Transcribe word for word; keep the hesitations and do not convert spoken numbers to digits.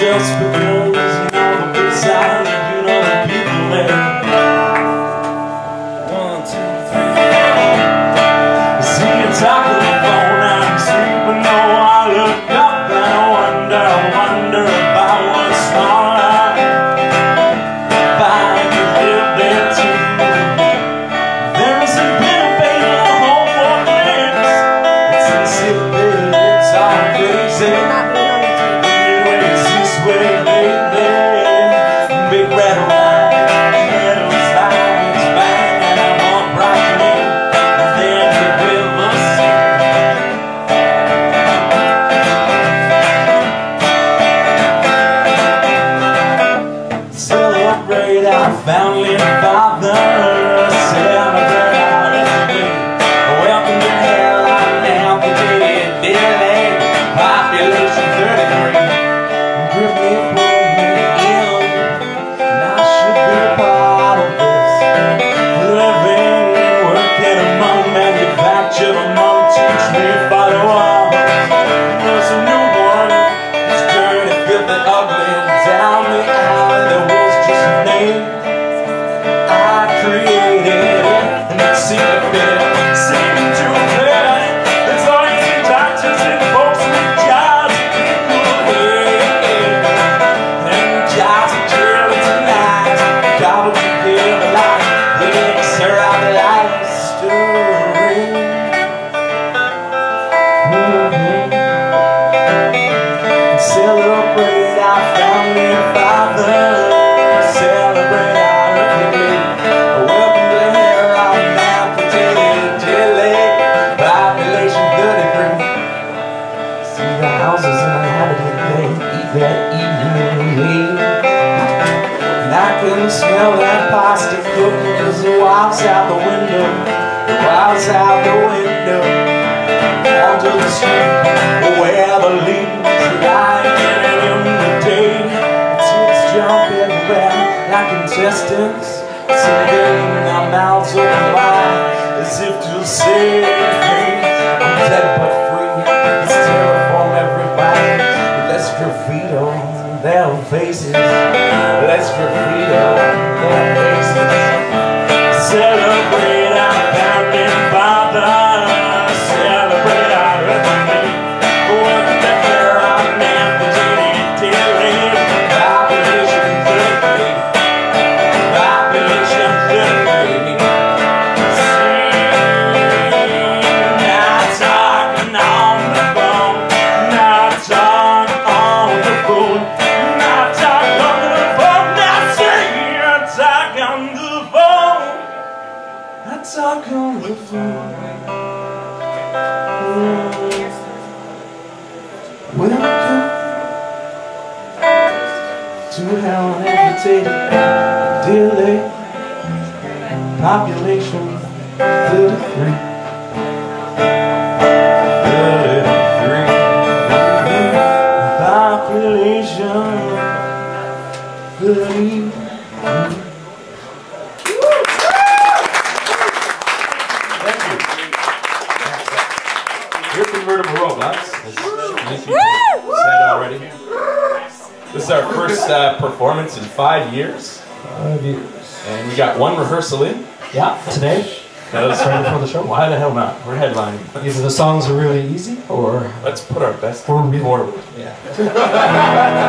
just because, you know, the big silent, you know, the people there. One, two, three. See you talking on the phone, I'm sleeping, no, I look up and I wonder, wonder about what's wrong. If I could live there too. There isn't been a baby at home for friends. It's insipid, it's all crazy. Anyways, this way, baby. Big red line, meadows lights bang, and I want bright rain. And then the river sings. Celebrate our family father. Celebrate our enemy. Welcome to Hair-on-amputated-deer-leg. Population thirty-three. Grip me, pull me in, and I should be a part of this. Living and working among manufactured among, teach me follow on. There's a new one, it's dirty, filthy, ugly, and down the alley there was just a name. I created it, and it seemed to fit, seemed to fit. There's always some doctors and folks with jobs and people here. And jobs are drilling tonight. Gobble together like pigs around the light story. Mm-hmm. Celebrate our family father. Celebrate our republic. Welcome to Hair-on-amputated-deer-leg. Population thirty-three. See the houses inhabited, they eat that evening meal. And I can smell that pasta cooking, cause the wild's out the window. The wild's out the window. Onto the street where the leaves lie in the day. Ticks jump everywhere like contestants, singing our mouths open wide as if to say, hey, I'm dead but free. Let's terraform everybody. Let's graffito their faces. Let's graffito their faces. Celebrate our founding father. Celebrate our republic. Welcome to Hair-on-amputated-deer-leg. Population thirty-three. Population thirty-three. Not talking on the phone. Not talking on the phone. Not talking on the phone. Not saying not talking on the phone. Not talking on the phone. Welcome to Hair-on-amputated-deer-leg. Population thirty-three. thirty-three. Population thirty-three. Thank you. We're Convertible Robots, as many people said already. This is our first uh, performance in five years. Five years. And we got one rehearsal in. Yeah, today. That was right before the show. Why the hell not? We're headlining. Either the songs are really easy, or let's put our best or forward. Yeah.